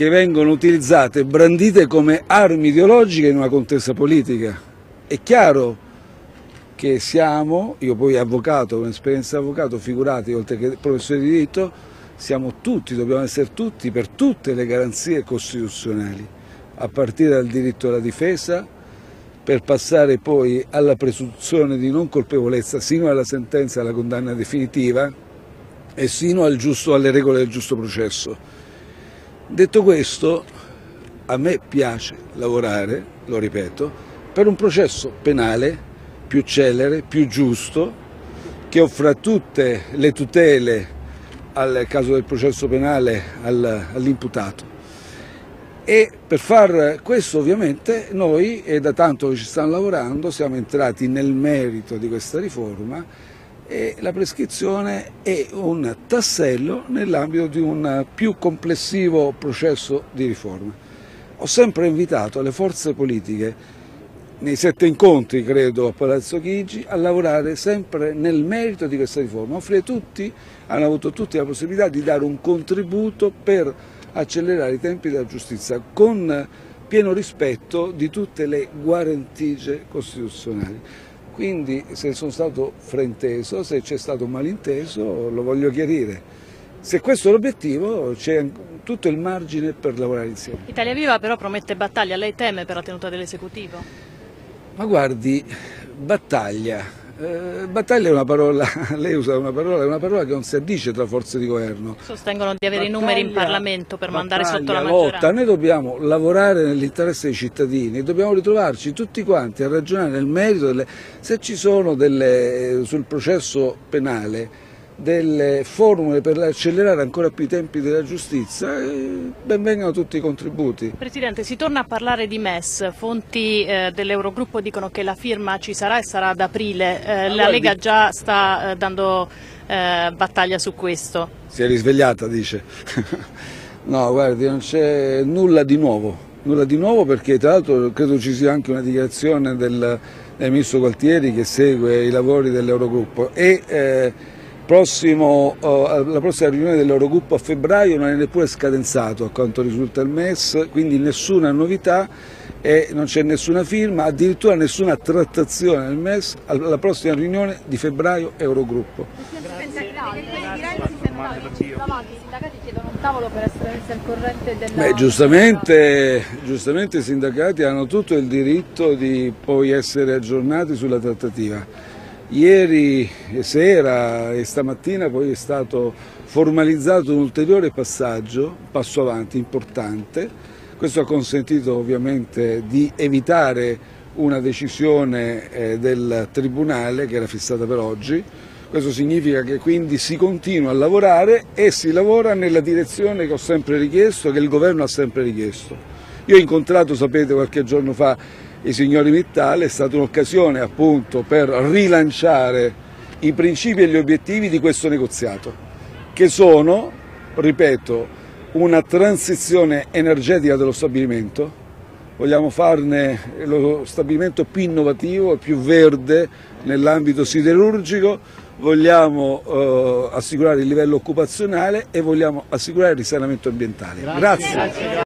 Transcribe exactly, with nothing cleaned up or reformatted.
che vengono utilizzate e brandite come armi ideologiche in una contesa politica. È chiaro che siamo, io poi avvocato, con esperienza di avvocato, figurati, oltre che professore di diritto, siamo tutti, dobbiamo essere tutti per tutte le garanzie costituzionali, a partire dal diritto alla difesa, per passare poi alla presunzione di non colpevolezza, sino alla sentenza, alla condanna definitiva e sino al giusto, alle regole del giusto processo. Detto questo, a me piace lavorare, lo ripeto, per un processo penale più celere, più giusto, che offra tutte le tutele al caso del processo penale all'imputato. E per far questo ovviamente noi, e da tanto che ci stanno lavorando, siamo entrati nel merito di questa riforma e la prescrizione è un tassello nell'ambito di un più complessivo processo di riforma. Ho sempre invitato le forze politiche, nei sette incontri credo a Palazzo Chigi, a lavorare sempre nel merito di questa riforma, offrire tutti, hanno avuto tutti la possibilità di dare un contributo per accelerare i tempi della giustizia con pieno rispetto di tutte le guarentigie costituzionali. Quindi se sono stato frainteso, se c'è stato un malinteso, lo voglio chiarire. Se questo è l'obiettivo, c'è tutto il margine per lavorare insieme. Italia Viva però promette battaglia, lei teme per la tenuta dell'esecutivo? Ma guardi, battaglia. Eh, battaglia è una parola, lei usa una parola, è una parola che non si addice tra forze di governo. Sostengono di avere battaglia, i numeri in Parlamento per mandare sotto la lotta. maggioranza. Noi dobbiamo lavorare nell'interesse dei cittadini, dobbiamo ritrovarci tutti quanti a ragionare nel merito delle, se ci sono delle, sul processo penale delle formule per accelerare ancora più i tempi della giustizia, eh, ben vengano tutti i contributi. Presidente, si torna a parlare di M E S, fonti eh, dell'Eurogruppo dicono che la firma ci sarà e sarà ad aprile, eh, la guardi, Lega già sta eh, dando eh, battaglia su questo. Si è risvegliata, dice. No, guardi, non c'è nulla di nuovo, nulla di nuovo perché tra l'altro credo ci sia anche una dichiarazione del, del Ministro Gualtieri che segue i lavori dell'Eurogruppo e eh, Prossimo, uh, la prossima riunione dell'Eurogruppo a febbraio non è neppure scadenzato a quanto risulta il M E S, quindi nessuna novità e non c'è nessuna firma, addirittura nessuna trattazione del M E S alla prossima riunione di febbraio Eurogruppo. Beh, giustamente, giustamente i sindacati hanno tutto il diritto di poi essere aggiornati sulla trattativa. Ieri sera e stamattina poi è stato formalizzato un ulteriore passaggio, un passo avanti importante. Questo ha consentito ovviamente di evitare una decisione eh, del Tribunale che era fissata per oggi. Questo significa che quindi si continua a lavorare e si lavora nella direzione che ho sempre richiesto, che il Governo ha sempre richiesto. Io ho incontrato, sapete, qualche giorno fa i signori Mittal, è stata un'occasione appunto per rilanciare i principi e gli obiettivi di questo negoziato, che sono, ripeto, una transizione energetica dello stabilimento, vogliamo farne lo stabilimento più innovativo e più verde nell'ambito siderurgico, vogliamo eh, assicurare il livello occupazionale e vogliamo assicurare il risanamento ambientale. Grazie. Grazie.